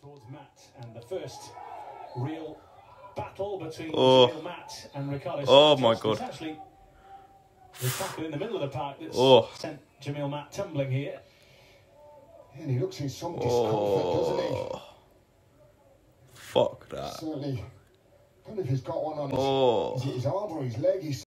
towards Matt, and the first real battle between Jamille Matt and Ricardo. Oh my God! It's actually the tackle in the middle of the park that's sent Jamille Matt tumbling here. And he looks in some discomfort, doesn't he? Fuck that. Certainly. I don't know if he's got one on his, is it his arm or his leg.